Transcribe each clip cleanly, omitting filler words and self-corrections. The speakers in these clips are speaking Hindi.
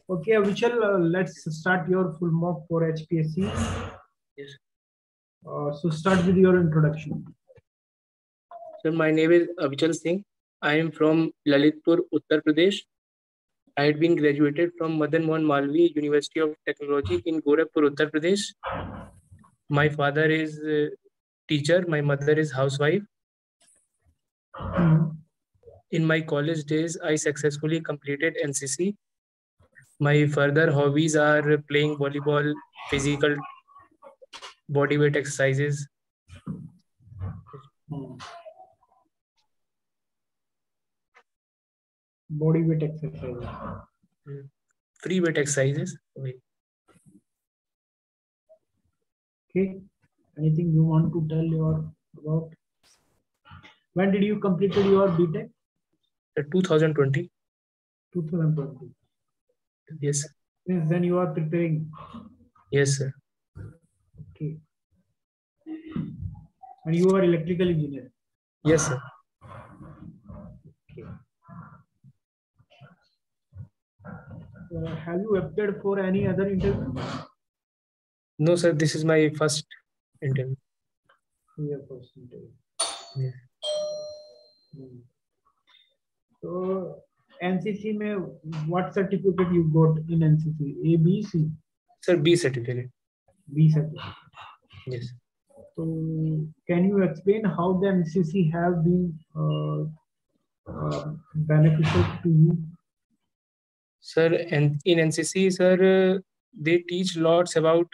Okay, Avichal, let's start your full mock for HPSC. Yes. So start with your introduction. Sir, my name is Avichal Singh. I am from Lalitpur, Uttar Pradesh. I had been graduated from Madan Mohan Malviya University of Technology in Gorakhpur, Uttar Pradesh. My father is a teacher. My mother is housewife. In my college days, I successfully completed NCC. My further hobbies are playing volleyball, physical body weight exercises. Body weight exercise. Free weight exercises. Okay. Anything you want to tell about? When did you completed your BTech? 2020. 2020. Yes. Since then you are preparing. Yes, sir. Okay. And you are electrical engineer. Yes, sir. Okay. Have you applied for any other interview? No, sir. This is my first interview. Your first interview. Yeah. So NCC में what certificate you got in NCC? A, B, C? Sir, B certificate. B certificate. Yes. So can you explain how the NCC have been beneficial to you? Sir, and in NCC, sir, they teach lots about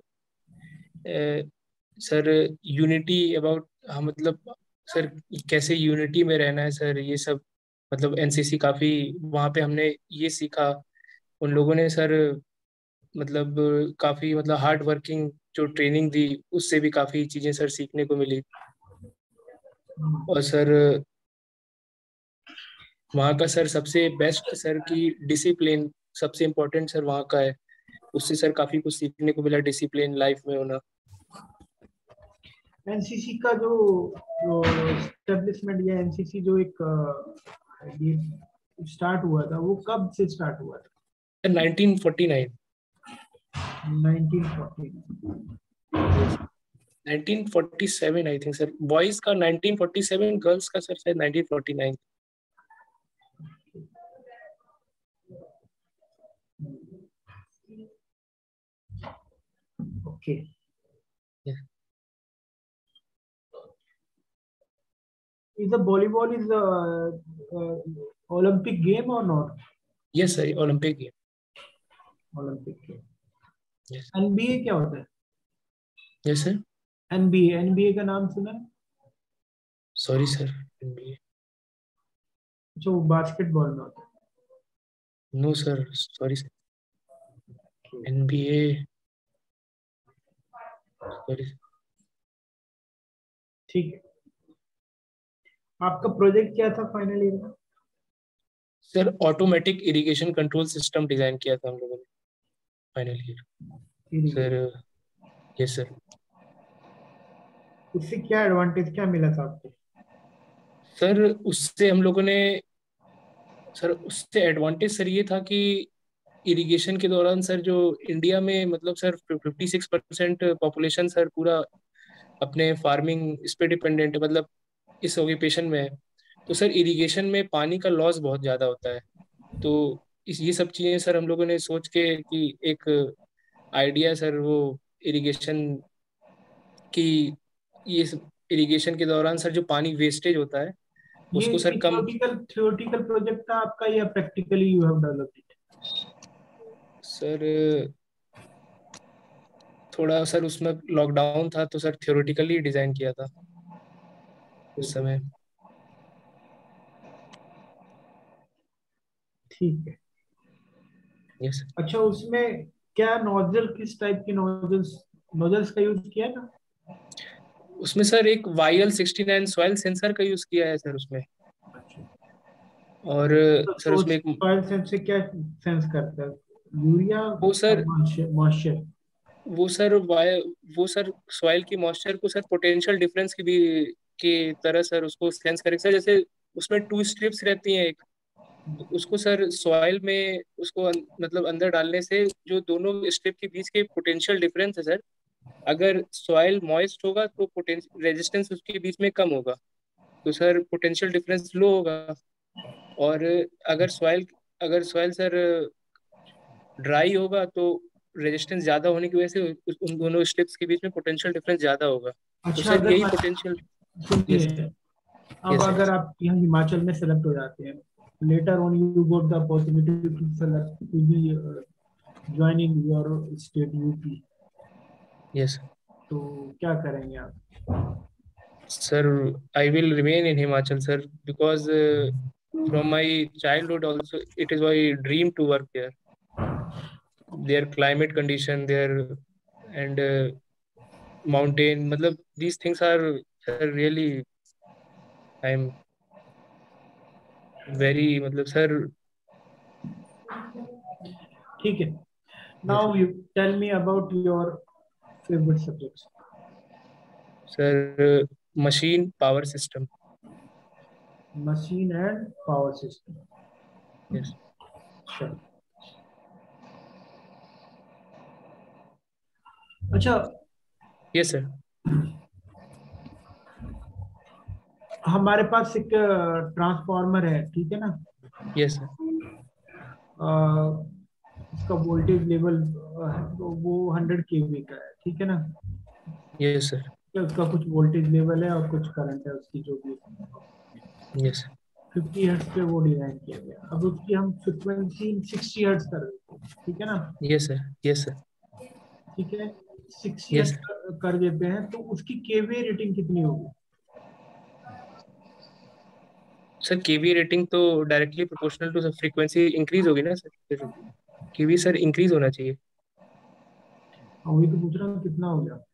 sir unity about हाँ मतलब सर कैसे यूनिटी में रहना है सर, ये सब मतलब एनसीसी काफ़ी वहाँ पे हमने ये सीखा। उन लोगों ने सर मतलब काफ़ी मतलब हार्ड वर्किंग जो ट्रेनिंग दी उससे भी काफ़ी चीज़ें सर सीखने को मिली। और सर वहाँ का सर सबसे बेस्ट सर की डिसिप्लिन सबसे इम्पोर्टेंट सर वहाँ का है, उससे सर काफ़ी कुछ सीखने को मिला डिसिप्लिन लाइफ में होना। एनसीसी का जो एस्टेब्लिशमेंट या एनसीसी जो एक ये स्टार्ट हुआ था वो कब से स्टार्ट हुआ था? 1949 1947 आई थिंक सर, बॉयज का 1947, गर्ल्स का सर शायद 1949। Okay. Is the volleyball is Olympic game or not? Yes sir, Olympic game. Olympic game. Yes. NBA क्या होता है? Yes sir. NBA का नाम सुना है? Sorry sir, NBA. जो बास्केटबॉल में होता है? No sir, sorry sir. NBA. Sorry. ठीक है। आपका प्रोजेक्ट क्या था फाइनल ईयर में? Sir automatic irrigation control system design किया था हम लोगों ने final year sir. Yes sir. उससे क्या एडवांटेज क्या मिला था आपको? सर उससे हम लोगों ने सर उससे एडवांटेज सर ये था कि इरिगेशन के दौरान सर जो इंडिया में मतलब सर 56% पॉपुलेशन सर पूरा अपने फार्मिंग इस पे डिपेंडेंट है, मतलब इस ऑक्यूपेशन में है। तो सर इरिगेशन में पानी का लॉस बहुत ज़्यादा होता है। तो ये सब चीज़ें सर हम लोगों ने सोच के कि एक आइडिया सर वो इरिगेशन की, ये इरिगेशन के दौरान सर जो पानी वेस्टेज होता है ये उसको सर कम। थ्योरेटिकल प्रोजेक्ट था आपका या practically you have developed it? Sir थोड़ा सर उसमें लॉकडाउन था तो सर थ्योरेटिकली डिजाइन किया था उस समय। ठीक है। यस। अच्छा, उसमें क्या नोजल किस टाइप की नोजल्स का यूज किया था? उसमें सर एक YL69 सॉइल सेंसर का यूज किया है सर उसमें। और सर तो उसमें एक सॉइल सेंस से क्या सेंस करता है? यूरिया वो सर मॉइस्चर? वो सर वो सर सॉइल की मॉइस्चर को सर पोटेंशियल डिफरेंस की तरह सर उसको सेंस करेगा सर। जैसे उसमें 2 स्ट्रिप्स रहती हैं, एक तो उसको सर सॉइल में उसको मतलब अंदर डालने से जो दोनों स्टेप के बीच के पोटेंशियल डिफरेंस है सर, अगर सॉइल मॉइस्ट होगा तो पोटेंशियल रेजिस्टेंस उसके बीच में कम होगा, तो सर पोटेंशियल डिफरेंस लो होगा। और अगर सॉइल अगर सॉइल सर ड्राई होगा तो रेजिस्टेंस ज्यादा होने की वजह से उन दोनों स्टेप्स के बीच में पोटेंशियल डिफरेंस ज्यादा होगा। तो अच्छा, सर अगर यही पोटेंशियल। यस। सुनिए, अब यस अगर यस। आप यहाँ हिमाचल में सेलेक्ट हो जाते हैं, later on you got the opportunity to select to be joining your state UP, yes तो क्या करेंगे आप? sir, I will remain in Himachal, sir, because from my childhood also it is my dream to work there. Their climate condition, their and mountain, मतलब these things are really, I'm very मतलब sir. ठीक है, Yes now you tell me about your favourite subjects. sir, machine power system. Machine and power system. Yes अच्छा, yes sir. हमारे पास एक ट्रांसफार्मर है, ठीक है ना? Yes sir. उसका वोल्टेज लेवल वो 100 केवी का है, ठीक है ना? Yes sir. उसका कुछ वोल्टेज लेवल है और कुछ करंट है उसकी जो भी। Yes 50 हर्ट्ज पे वो डिजाइन किया गया, अब उसकी हम फ्रिक्वेंसी 60 हर्ट्ज कर देते हैं, ठीक है ना? yes sir. Yes sir. ठीक है, 60 Yes हर्ट्ज sir. कर देते हैं तो उसकी केवी रेटिंग कितनी होगी? सर केवी रेटिंग तो directly proportional to frequency increase होगी ना सर, फिर केवी सर इंक्रीज होना चाहिए। वही तो पूछ रहा हूँ कितना हो गया।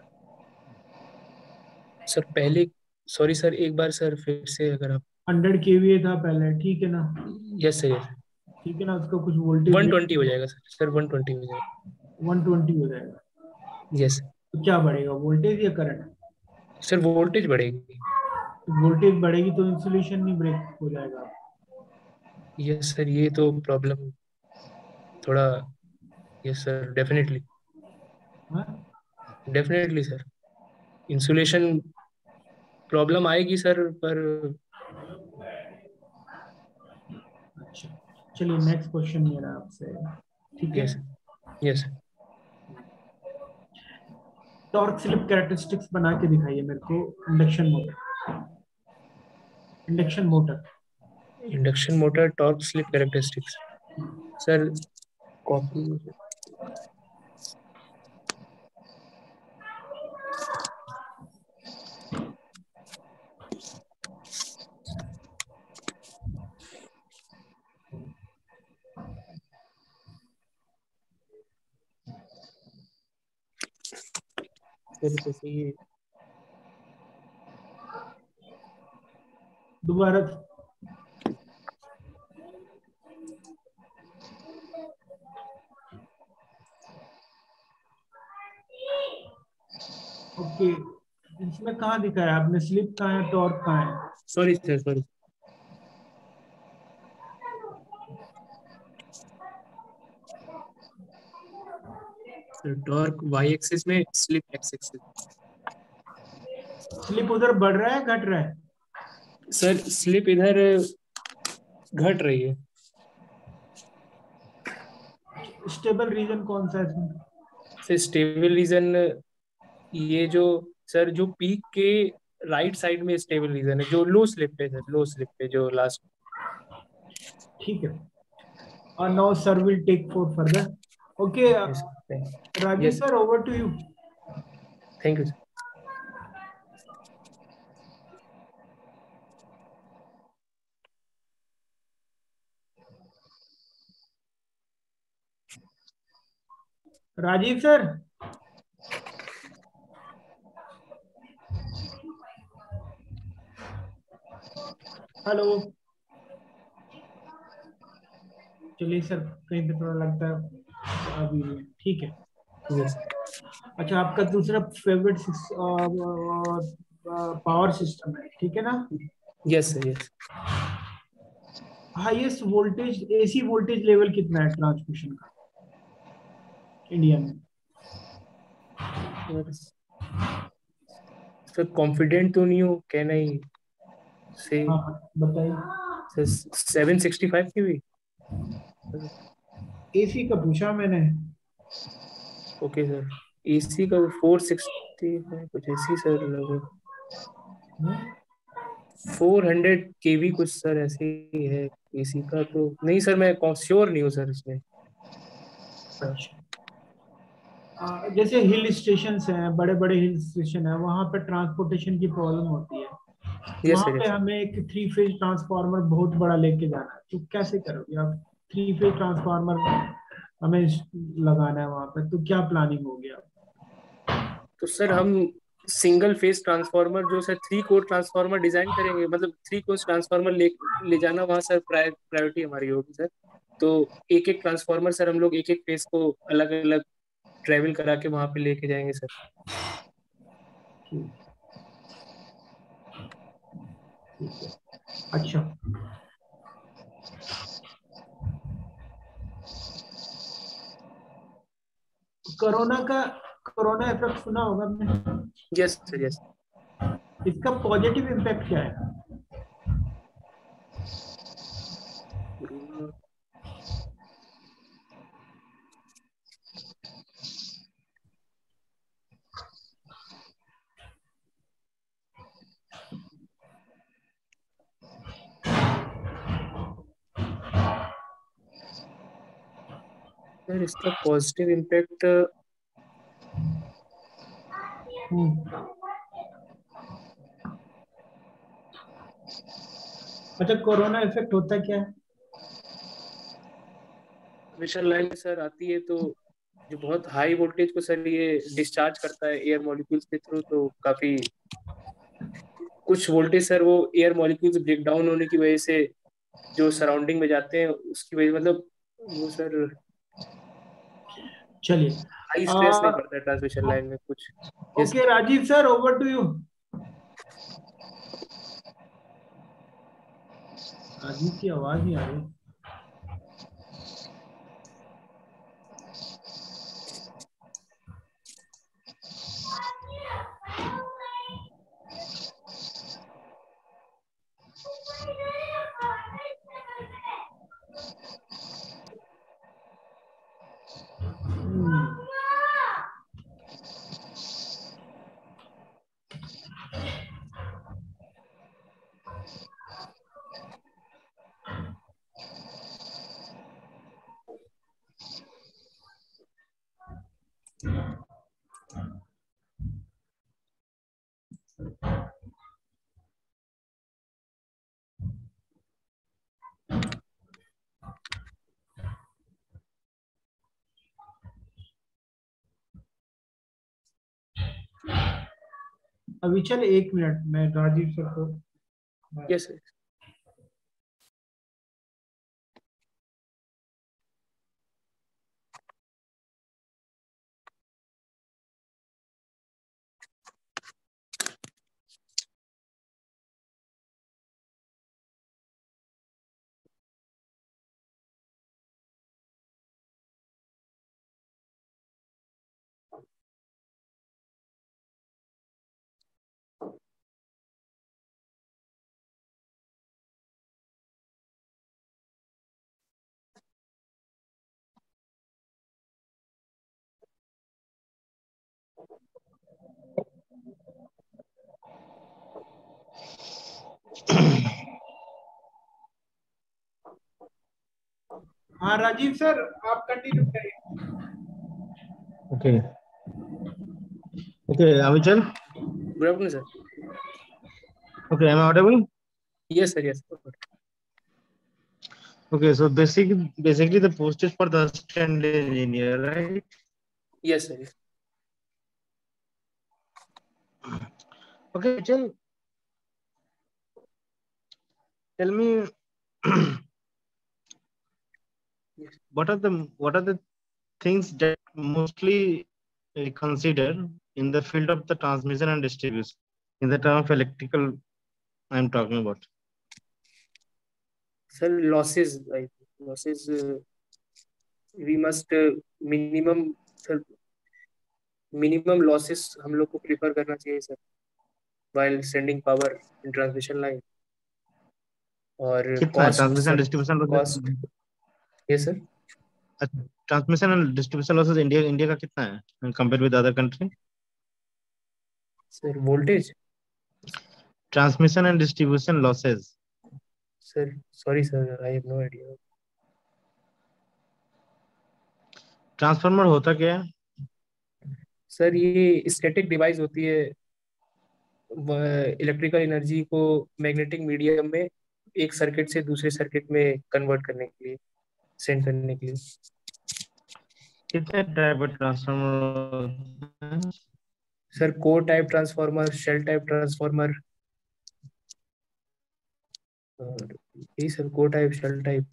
सर पहले, सॉरी सर एक बार सर फिर से अगर आप। 100 केवीए था पहले, ठीक है ना? Yes sir yes. ठीक है ना, उसका कुछ वोल्टेज 120 हो जाएगा सर, सर 120 हो जाएगा। 120 हो जाएगा। यस तो क्या बढ़ेगा, वोल्टेज या करंट? सर, वोल्टेज बढ़ेगी। वोल्टेज बढ़ेगी तो इंसुलेशन नहीं ब्रेक हो जाएगा? यस सर, ये तो प्रॉब्लम थोड़ा। यस सर, डेफिनेटली हाँ? डेफिनेटली सर, इंसुलेशन प्रॉब्लम आएगी सर, पर। अच्छा, चलिए नेक्स्ट क्वेश्चन मेरा आपसे, ठीक है? Yes yes. Torque slip characteristics बना के दिखाइए मेरे को, induction motor. Induction motor. Induction motor torque slip characteristics sir, copy. Sir जैसे ये दोबारा। ओके, इसमें कहाँ दिखा है आपने, स्लिप कहाँ है, टॉर्क कहाँ है? Sorry sir, sorry sir, torque Y axis में, स्लिप एक्स एक्सिस। स्लिप उधर बढ़ रहा है घट रहा है? सर स्लिप इधर घट रही है। स्टेबल रीजन कौन सा है इसमें? सर स्टेबल रीजन, ये जो सर जो पीक के राइट साइड में स्टेबल रीजन है, जो लो स्लिप पे सर, लो स्लिप पे जो लास्ट। ठीक है, और now sir will take for further. Okay, yes Rajiv yes, sir, over to you. Thank you. Rajiv sir, hello. चलिए सर, कहीं पे थोड़ा लगता है अभी भी ठीक है। यस अच्छा, आपका दूसरा फेवरेट पावर सिस्टम है, ठीक है ना? Yes sir yes. Highest voltage AC voltage level कितना है ट्रांसमिशन का इंडिया में? सर कॉन्फिडेंट तो नहीं हो कहना ही से। हाँ बताइए। सर 765 की भी। एसी का पूछा मैंने। Okay sir. एसी का 460 है कुछ ऐसी सर लगभग। 400 केवी कुछ सर ऐसे ही है। एसी का तो नहीं सर, मैं श्योर नहीं हूँ सर इसमें। अच्छा। जैसे हिल स्टेशन हैं, बड़े बड़े हिल स्टेशन है, वहां पे ट्रांसपोर्टेशन की प्रॉब्लम होती है। यस वहां सर पे यस। हमें एक 3 फेज ट्रांसफार्मर बहुत बड़ा लेके जाना है, तो कैसे करोगे आप? 3 फेज ट्रांसफार्मर हमें लगाना है वहां पे, तो क्या प्लानिंग होगी आप? तो सर हम सिंगल फेज ट्रांसफार्मर जो सर 3 कोर ट्रांसफार्मर डिजाइन करेंगे, मतलब 3 कोर ट्रांसफार्मर ले जाना वहाँ सर प्रायोरिटी हमारी होगी सर। तो एक एक ट्रांसफार्मर सर हम लोग एक एक फेज को अलग अलग ट्रेवल करा के वहाँ पे लेके जाएंगे सर। ठीक ठीक है। अच्छा, कोरोना इफेक्ट सुना होगा आपने? Yes sir yes. इसका पॉजिटिव इम्पैक्ट क्या है? सर इसका पॉजिटिव इम्पैक्ट। हम्म। अच्छा, कोरोना इफेक्ट होता क्या है? ट्रांसमिशन लाइन में सर आती है तो जो बहुत हाई वोल्टेज को सर ये डिस्चार्ज करता है एयर मॉलिक्यूल्स के थ्रू, तो काफी कुछ वोल्टेज सर वो एयर मॉलिक्यूल्स ब्रेक डाउन होने की वजह से जो सराउंडिंग में जाते हैं उसकी वजह मतलब वो सर चलिए। हाई स्ट्रेस नहीं पड़ता है ट्रांसमिशन लाइन में कुछ। Yes. Okay Rajiv sir, over to you. Rajiv की आवाज नहीं आ रही। अभी चल 1 मिनट मैं राजीव सर को। यस। हाँ राजीव सर, आप कंटिन्यू करिए। Okay. Okay, Avichal. Good afternoon sir. Okay, am I audible? Yes sir yes. Okay, so basically the post is for the assistant engineer, right? Yes sir. Okay, Avichal, tell me what are the things that mostly consider in the field of the transmission and distribution in the term of electrical I'm talking about. Sir losses we must minimum sir minimum losses हम लोग को प्रिफर करना चाहिए sir while sending power in transmission line और कितना है cost transmission sir distribution cost losses? ये sir transmission and distribution losses India India का कितना है compare with other country? Sir voltage transmission and distribution losses. Sir sorry sir I have no idea transformer होता क्या है? सर ये स्टैटिक डिवाइस होती है इलेक्ट्रिकल एनर्जी को मैग्नेटिक मीडियम में एक सर्किट से दूसरे सर्किट में कन्वर्ट करने के लिए सेंड करने के लिए कितने type of transformer? Sir core type transformer shell type transformer और यही sir core type shell type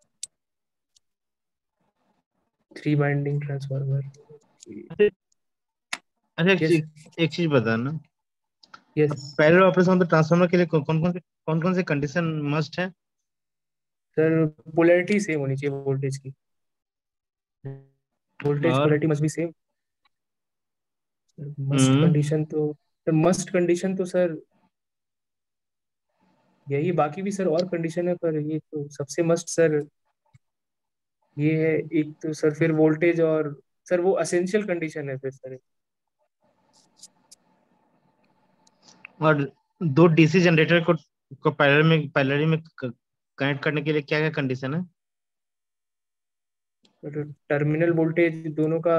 3 binding transformer अच्छा यस एक चीज बता ना, यस पैरेलल ऑपरेशन तो ट्रांसफार्मर के लिए कौन कौन से कंडीशन मस्ट है? सर पोलैरिटी सेम होनी चाहिए वोल्टेज की वोल्टेज और polarity must be same must hmm condition तो मस्ट कंडीशन तो सर यही बाकी भी सर और कंडीशन है पर ये तो सबसे मस्ट सर ये है एक तो सर फिर वोल्टेज और सर वो असेंशियल कंडीशन है फिर सर और दो डीसी जनरेटर को पैरेलल में कनेक्ट करने के लिए क्या क्या कंडीशन है? टर्मिनल वोल्टेज दोनों का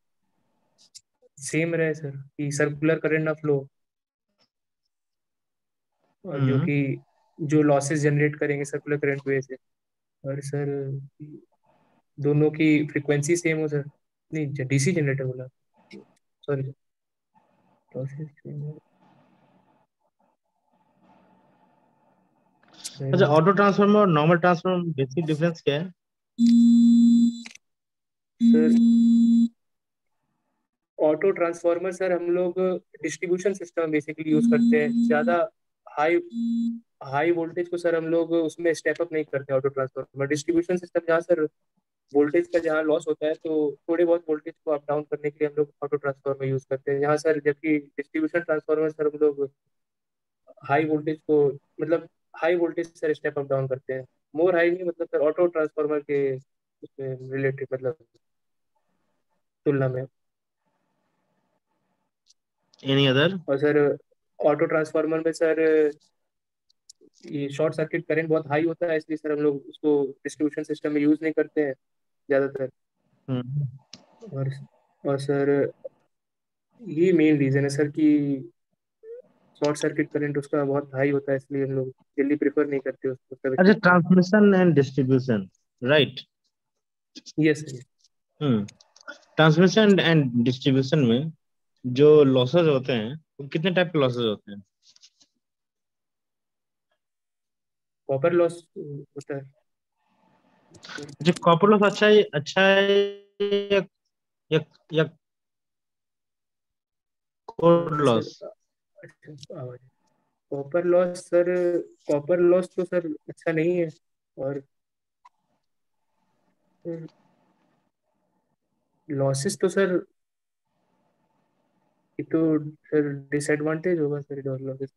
सेम रहे सर कि सर्कुलर करंट ना फ्लो और जो हम्म कि जो लॉसेस जनरेट करेंगे सर्कुलर करंट की वजह से और सर दोनों की फ्रीक्वेंसी सेम हो सर नहीं डीसी जनरेटर बोला सॉरी लॉसेस अच्छा, सर ऑटो ट्रांसफार्मर और नॉर्मल ट्रांसफार्मर बेसिक डिफरेंस क्या है? सर ऑटो ट्रांसफार्मर सर हम लोग डिस्ट्रीब्यूशन सिस्टम बेसिकली यूज करते हैं ज्यादा हाई हाई वोल्टेज को सर हम लोग उसमें स्टेप अप नहीं करते ऑटो ट्रांसफार्मर डिस्ट्रीब्यूशन सिस्टम जहाँ सर वोल्टेज का जहाँ लॉस होता है तो थोड़े बहुत वोल्टेज को अप डाउन करने के लिए हम लोग ऑटो ट्रांसफार्मर यूज करते हैं यहाँ सर जबकि डिस्ट्रीब्यूशन ट्रांसफार्मर सर हम लोग हाई वोल्टेज को मतलब high voltage sir step up down करते हैं मोर हाई नहीं मतलब सर ऑटो ट्रांसफार्मर के उसमें रिलेटेड मतलब तुलना में एनी अदर? और सर ऑटो ट्रांसफार्मर में सर ये शॉर्ट सर्किट करंट बहुत हाई होता है इसलिए सर हम लोग उसको डिस्ट्रीब्यूशन सिस्टम में यूज नहीं करते हैं ज्यादातर हम्म और और सर ये मेन रीजन है सर कि शॉर्ट सर्किट करंट उसका बहुत हाई होता है इसलिए हम लोग जल्दी प्रेफर नहीं करते उसको अच्छा, सर्किट में transmission and distribution, right? Yes sir hmm transmission and distribution में जो लॉसेस होते हैं वो कितने टाइप के लॉसेस होते हैं? कॉपर लॉस होता है जो कॉपर लॉस अच्छा है या या, या कोर सर लॉस? अच्छा आवाज copper loss sir copper loss तो सर अच्छा नहीं है और लॉसेस तो सर ये तो सर डिसएडवांटेज होगा सर लॉसेस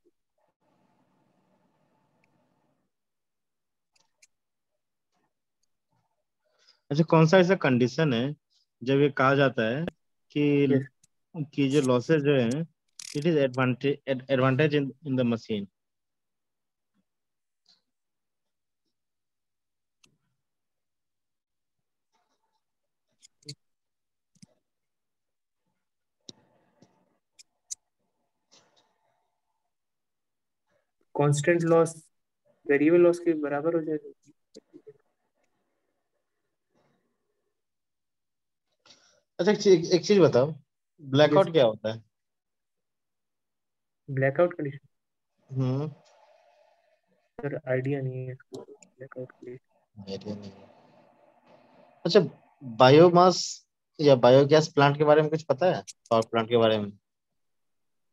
अच्छा, कौन सा ऐसा कंडीशन है जब ये कहा जाता है यस कि जो लॉसेस जो है it is advantage in the machine? Constant loss variable loss के बराबर हो जाएगा अच्छा, एक चीज बताओ, यस ब्लैकआउट क्या होता है? ब्लैकआउट कंडीशन हम्म सर आइडिया नहीं है इसको ब्लैकआउट के लिए आइडिया नहीं है। अच्छा, बायोमास या बायोगैस प्लांट के बारे में कुछ पता है? पावर प्लांट के बारे में?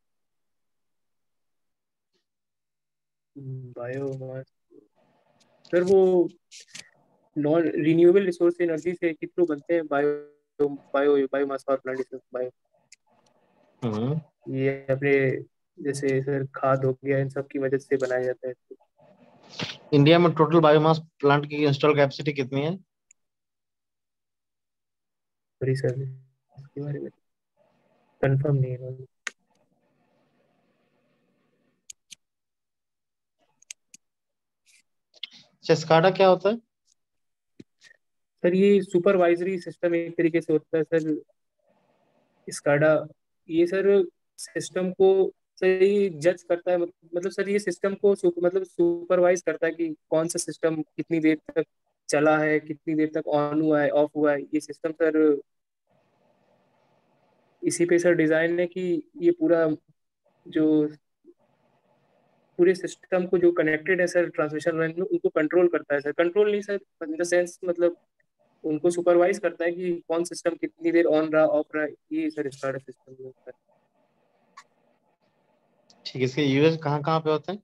बायोमास सर वो नॉन रिन्यूएबल रिसोर्स एनर्जी से कितने बनते हैं, bio bio biomass power plant, bio ये अपने जैसे सर खाद हो गया, इन सब की मदद से बनाया जाता है। इंडिया में टोटल बायोमास प्लांट की इंस्टॉल कैपेसिटी कितनी है? सॉरी सर, इसके बारे में कंफर्म नहीं है। स्काडा क्या होता है? सर ये सुपरवाइजरी सिस्टम एक तरीके से होता है सर, स्काडा। ये सर सिस्टम को सर ये जज करता है, मतलब सर ये सिस्टम को मतलब सुपरवाइज करता है कि कौन सा सिस्टम कितनी देर तक चला है, कितनी देर तक ऑन हुआ है, ऑफ हुआ है। ये सिस्टम सर इसी पे सर डिजाइन है कि ये पूरा जो पूरे सिस्टम को जो कनेक्टेड है सर ट्रांसमिशन लाइन में, उनको कंट्रोल करता है सर। कंट्रोल नहीं सर, इन द सेंस मतलब उनको सुपरवाइज करता है कि कौन सिस्टम कितनी देर ऑन रहा, ऑफ रहा। ये सर स्काडा सिस्टम होता है। ठीक है, इसके यूएस कहाँ कहाँ पे होते हैं?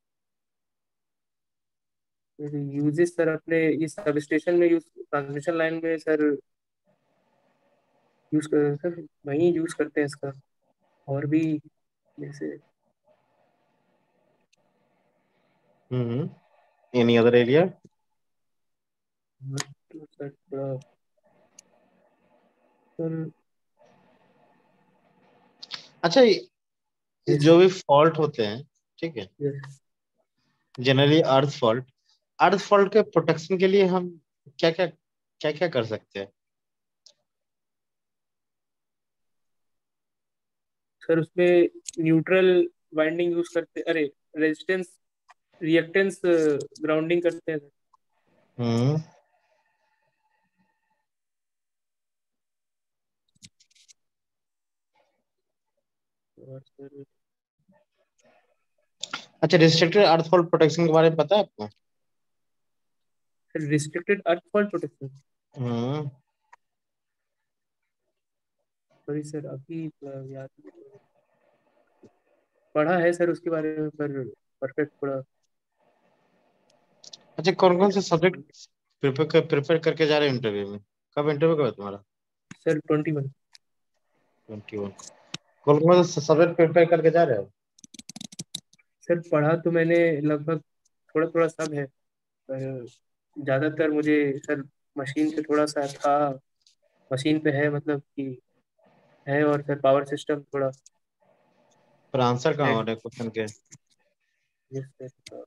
यूजेस सर अपने इस सब स्टेशन में यूज, ट्रांसमिशन लाइन में सर यूज कर सर, वहीं यूज करते हैं इसका। और भी जैसे एनी अदर एरिया? तो सर थोड़ा सर अच्छा, ये जो भी फॉल्ट होते हैं, ठीक है, जनरली अर्थ फॉल्ट के प्रोटेक्शन के लिए हम क्या क्या कर सकते हैं? सर उसमें न्यूट्रल वाइंडिंग यूज करते, अरे रेजिस्टेंस रिएक्टेंस ग्राउंडिंग करते हैं सर। हम्म और सर अच्छा, रिस्ट्रिक्टेड अर्थ फॉल्ट प्रोटेक्शन के बारे में पता है आपको? रिस्ट्रिक्टेड अर्थ फॉल्ट प्रोटेक्शन, हम्म सॉरी सर अभी याद नहीं। पढ़ा है सर उसके बारे में पर परफेक्ट थोड़ा। अच्छा, कौन कौन से सब्जेक्ट प्रिपेयर करके जा रहे हैं इंटरव्यू में? कब इंटरव्यू कब है तुम्हारा? सर 21। 21। कौन कौन से सब्जेक्ट प्रिपेयर करके जा रहे हो? सर पढ़ा तो मैंने लगभग थोड़ा थोड़ा सब है, पर ज्यादातर मुझे सर मशीन पे थोड़ा सा था, मशीन पे है मतलब कि है, और सर पावर सिस्टम थोड़ा पर आंसर कहाँ है। हो रहे हैं क्वेश्चन के? Yes sir.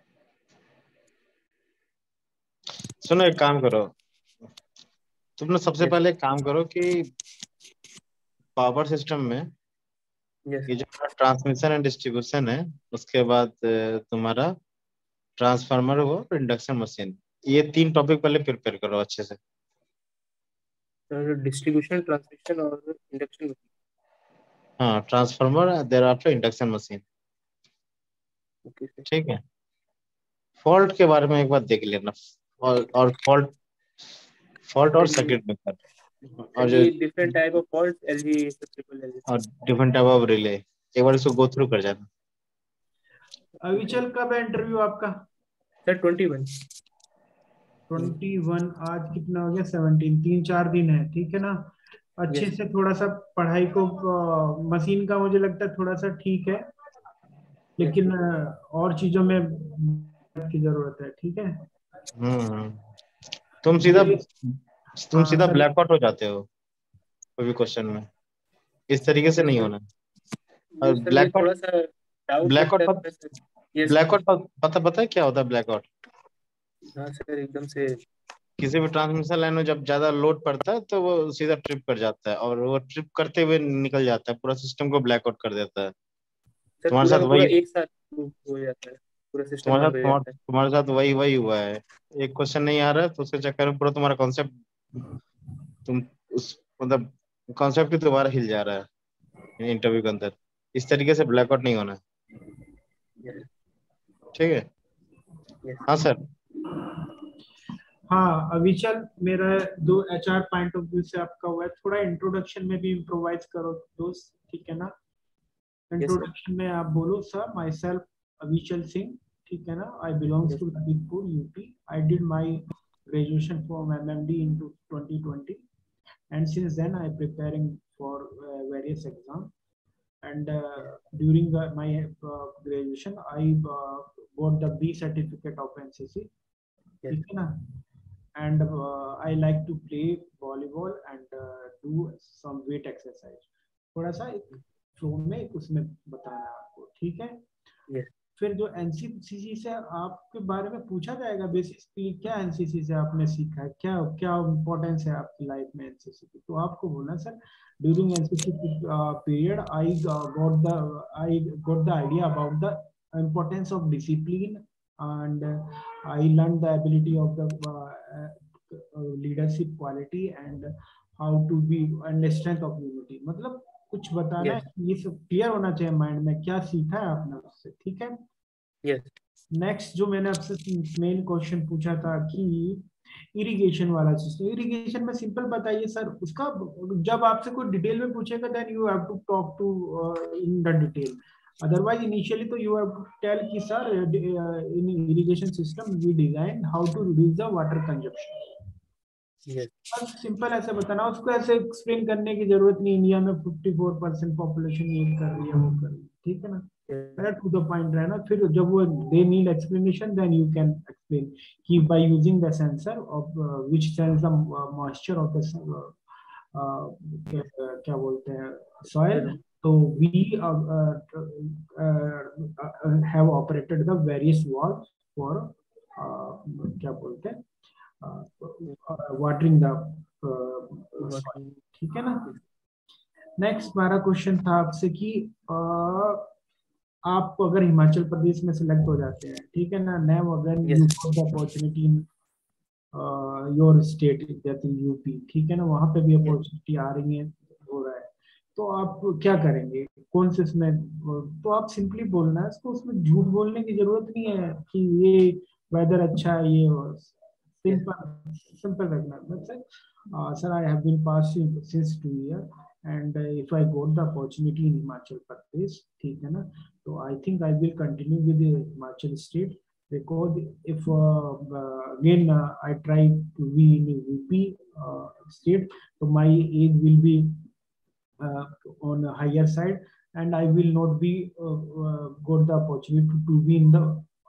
सुनो, एक काम करो, तुम लोग सबसे यस पहले एक काम करो कि पावर सिस्टम में यस ये जो ट्रांसमिशन एंड डिस्ट्रीब्यूशन है, उसके बाद तुम्हारा ट्रांसफार्मर हो, इंडक्शन मशीन, ये 3 टॉपिक पहले प्रिपेयर करो अच्छे से। सर डिस्ट्रीब्यूशन, ट्रांसमिशन और इंडक्शन। हाँ, transformer thereafter induction machine. Okay sir. ठीक है, फॉल्ट के बारे में एक बार देख लेना, और फॉल्ट फॉल्ट और सर ये सर्किट ब्रेकर, और सर जो ये different type of fault, LG triple LG. और डिफरेंट टाइप ऑफ रिले, एक बार इसको गो थ्रू कर जाना। अविचल कब है इंटरव्यू आपका? सर 21। 21? आज कितना हो गया? 17। 3-4 दिन है, ठीक है ना? अच्छे यस से थोड़ा सा पढ़ाई को, मशीन का मुझे लगता है थोड़ा सा ठीक है, यस लेकिन और चीजों में की जरूरत है, ठीक है? हम्म तुम सीधा ये तुम हाँ सीधा सर। ब्लैकआउट हो जाते हो कोई भी क्वेश्चन में, इस तरीके से यस नहीं सर, होना। वो और सर मुझे ब्लैकआउट थोड़ा सा डाउट लगता ब्लैकआउट है सर। Yes sir. ब्लैकआउट पता है क्या होता है ब्लैकआउट? हाँ सर एकदम से। किसी भी ट्रांसमिशन लाइन में जब ज्यादा लोड पड़ता है तो वो सीधा ट्रिप कर जाता है, और वो ट्रिप करते हुए निकल जाता है, पूरा सिस्टम को ब्लैकआउट कर देता है। सर तुम्हारे पूरा साथ का पूरा वही एक साथ हो जाता है, पूरा सिस्टम बंद हो जाता है। तुम्हारे साथ वही हुआ है। एक क्वेश्चन नहीं आ रहा है तो उसके चक्कर में पूरा तुम्हारा कॉन्सेप्ट, तुम उस मतलब कॉन्सेप्ट ही तुम्हारा हिल जा रहा है इंटरव्यू के अंदर। इस तरीके से ब्लैकआउट नहीं होना है। यस ठीक है। यस। हाँ सर। हाँ अविचल, मेरा दो एचआर पॉइंट ऑफ व्यू से आपका हुआ है, थोड़ा इंट्रोडक्शन में भी इम्प्रोवाइज करो दोस्त, ठीक है ना? Yes sir. इंट्रोडक्शन में आप बोलो, sir myself Avichal Singh, ठीक है ना. I belongs to Lalitpur UP. I did my graduation from MMD in 2020 and since then I preparing for various exams. And during my graduation I got the B certificate of NCC. ठीक है ना. And I like to play volleyball and do some weight exercise. थोड़ा सा एक फ्लो में उसमें बताना है आपको. ठीक है. yes. फिर जो एनसीसी से आपके बारे में पूछा जाएगा बेसिकली, क्या एनसीसी से आपने सीखा है, क्या क्या इम्पोर्टेंस है आपकी लाइफ में एनसीसी की. तो आपको बोलना sir during NCC period I got the idea about the importance of discipline and I learn the ability of the leadership quality and how to be and strength of unity. मतलब कुछ बताना है. ये सब क्लियर होना चाहिए माइंड में, क्या सीखा है आपने उससे. ठीक है. नेक्स्ट जो मैंने आपसे मेन क्वेश्चन पूछा था कि इरिगेशन वाला सिस्टम. इरिगेशन में सिंपल बताइए सर उसका. जब आपसे कोई डिटेल में पूछेगा then you have to talk to in the detail. Otherwise initially तो यू हैव टू टेल कि sir in irrigation system we design how to reduce the water consumption. Simple ऐसे बताना. उसको ऐसे एक्सप्लेन करने की जरूरत नहीं. इंडिया में 54% पॉपुलेशन ये कर रही है वो कर रही है. ठीक है ना. टू द पॉइंट रहना. फिर जब वो they need explanation then you can explain कि by using the sensor of which sense the moisture of the क्या बोलते हैं सॉइल. तो we have operated the various valves for क्या बोलते हैं वाटरिंग द. ठीक है ना. नेक्स्ट हमारा क्वेश्चन था आपसे कि आप अगर हिमाचल प्रदेश में सिलेक्ट हो जाते हैं, ठीक है ना, now again you got the opportunity in your state जैसे यूपी. ठीक है ना. वहां पे भी अपॉर्चुनिटी आ रही है, हो रहा है. तो आप क्या करेंगे, कौन से इसमें. तो आप सिंपली बोलना है इसको. उसमें झूठ बोलने की जरूरत नहीं है कि ये वेदर अच्छा है ये. simple regular. Sir, I have been passing since 2 years, and if I got the opportunity in Himachal Pradesh, ठीक है ना, तो I think I will continue with the Himachal state, because if again I try to be in UP state, so my age will be on a higher side, and I will not be got the opportunity to be in the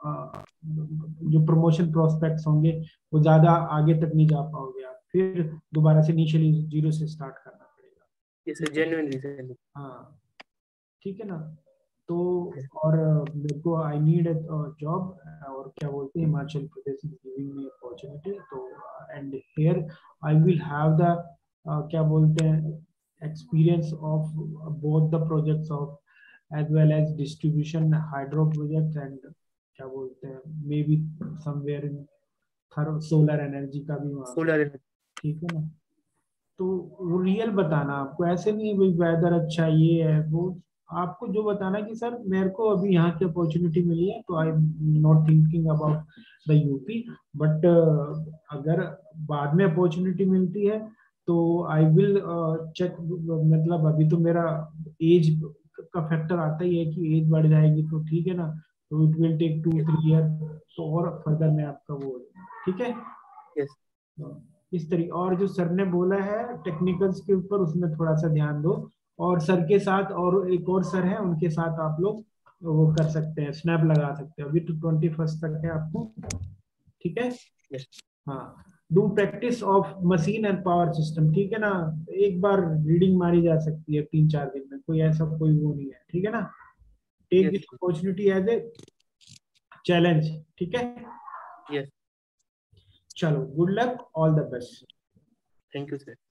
जो प्रमोशन प्रोस्पेक्ट्स होंगे वो ज्यादा आगे तक नहीं जा पाओगे आप. फिर दोबारा से इनिशियली जीरो से स्टार्ट करना पड़ेगा. ये सर जेन्युइन रीजन. हाँ ठीक है ना. तो और मेरे को आई नीड अ जॉब, और क्या बोलते हैं Himachal Pradesh is giving me opportunity. तो and here I will have the क्या बोलते हैं experience of both the projects of as well as distribution hydro project and क्या बोलते हैं maybe somewhere in solar energy का भी वहाँ. Solar energy. ठीक है ना. तो वो रियल बताना आपको. ऐसे नहीं भाई वेदर अच्छा ये है वो. आपको जो बताना कि सर मेरे को अभी यहाँ की अपॉर्चुनिटी मिली है, तो I am not thinking about the UP, but अगर बाद में अपॉर्चुनिटी मिलती है तो आई विल चेक. मतलब अभी तो मेरा एज का फैक्टर आता ही है कि एज बढ़ जाएगी तो ठीक है ना, तो इट विल टेक 2-3 ईयर. तो और फर्दर में आपका वो ठीक है. yes. इस तरीके. और जो सर ने बोला है टेक्निकल्स के ऊपर, उसमें थोड़ा सा ध्यान दो. और सर के साथ और एक और सर है, उनके साथ आप लोग वो कर सकते हैं, स्नैप लगा सकते हैं. अभी तो 21 तक है आपको. ठीक है. yes. हाँ. Do practice of machine and power system. ठीक है ना. एक बार रीडिंग मारी जा सकती है 3-4 दिन में, कोई ऐसा कोई वो नहीं है. ठीक है ना. Take this opportunity as a challenge. ठीक है. yes. चलो, good luck, all the best. Thank you sir.